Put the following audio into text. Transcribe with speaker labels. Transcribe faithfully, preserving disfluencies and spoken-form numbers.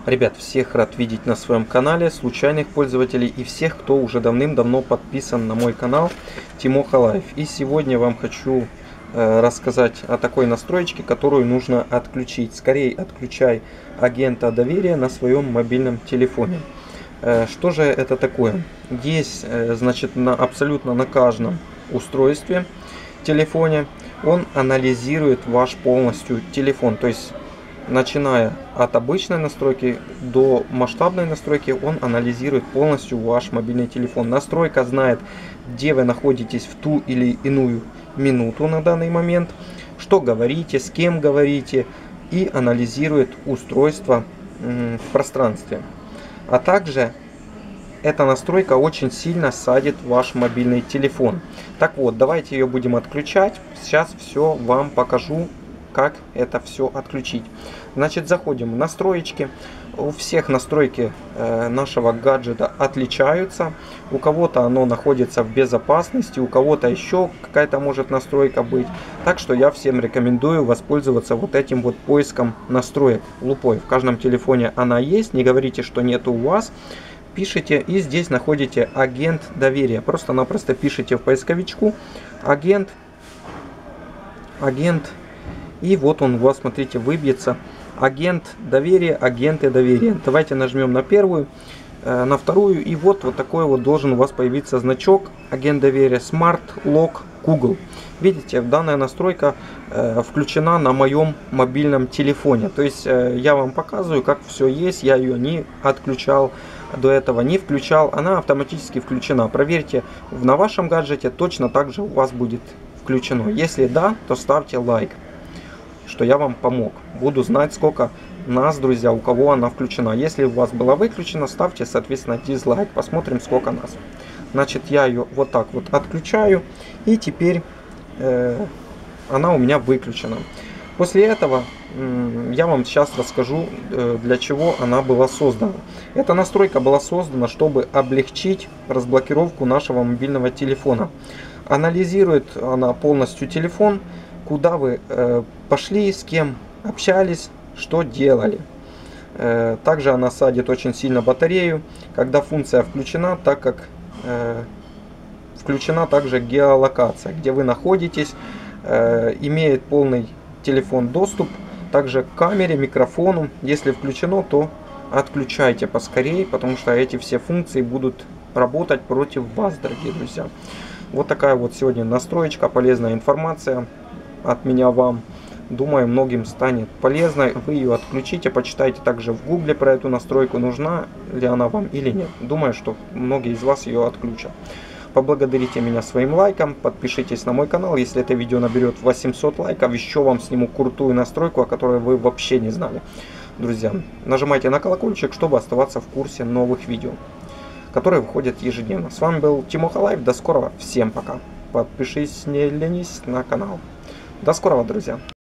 Speaker 1: Ребят, всех рад видеть на своем канале, случайных пользователей и всех, кто уже давным-давно подписан на мой канал Тимоха Лайф. И сегодня вам хочу э, рассказать о такой настройке, которую нужно отключить. Скорее отключай агента доверия на своем мобильном телефоне. Э, что же это такое? Есть, э, значит, на, абсолютно на каждом устройстве телефоне он анализирует ваш полностью телефон. То есть начиная от обычной настройки до масштабной настройки, он анализирует полностью ваш мобильный телефон. Настройка знает, где вы находитесь в ту или иную минуту на данный момент, что говорите, с кем говорите, и анализирует устройство в пространстве. А также эта настройка очень сильно садит ваш мобильный телефон. Так вот, давайте ее будем отключать. Сейчас все вам покажу, как это все отключить. Значит, заходим в настроечки. У всех настройки э, нашего гаджета отличаются. У кого-то оно находится в безопасности, у кого-то еще какая-то может настройка быть. Так что я всем рекомендую воспользоваться вот этим вот поиском настроек лупой. В каждом телефоне она есть, не говорите, что нет у вас. Пишите и здесь находите агент доверия. Просто-напросто пишите в поисковичку агент, агент. И вот он у вас, смотрите, выбьется агент доверия, агенты доверия. Давайте нажмем на первую, э, на вторую. И вот, вот такой вот должен у вас появиться значок агент доверия Smart Lock Google. Видите, данная настройка э, включена на моем мобильном телефоне. То есть э, я вам показываю, как все есть. Я ее не отключал до этого, не включал. Она автоматически включена. Проверьте, на вашем гаджете точно так же у вас будет включено. Если да, то ставьте лайк, что я вам помог. Буду знать, сколько нас, друзья, у кого она включена. Если у вас была выключена, ставьте, соответственно, дизлайк. Посмотрим, сколько нас. Значит, я ее вот так вот отключаю. И теперь э, она у меня выключена. После этого э, я вам сейчас расскажу, э, для чего она была создана. Эта настройка была создана, чтобы облегчить разблокировку нашего мобильного телефона. Анализирует она полностью телефон, куда вы э, пошли, с кем общались, что делали. Э, также она садит очень сильно батарею, когда функция включена, так как э, включена также геолокация, где вы находитесь, э, имеет полный телефон доступ, также к камере, микрофону. Если включено, то отключайте поскорее, потому что эти все функции будут работать против вас, дорогие друзья. Вот такая вот сегодня настроечка, полезная информация от меня вам. Думаю, многим станет полезной. Вы ее отключите, почитайте также в гугле про эту настройку, нужна ли она вам или нет. Думаю, что многие из вас ее отключат. Поблагодарите меня своим лайком, подпишитесь на мой канал. Если это видео наберет восемьсот лайков, еще вам сниму крутую настройку, о которой вы вообще не знали. Друзья, нажимайте на колокольчик, чтобы оставаться в курсе новых видео, которые выходят ежедневно. С вами был Тимоха Лайф. До скорого. Всем пока. Подпишись, не ленись на канал. До скорого, друзья.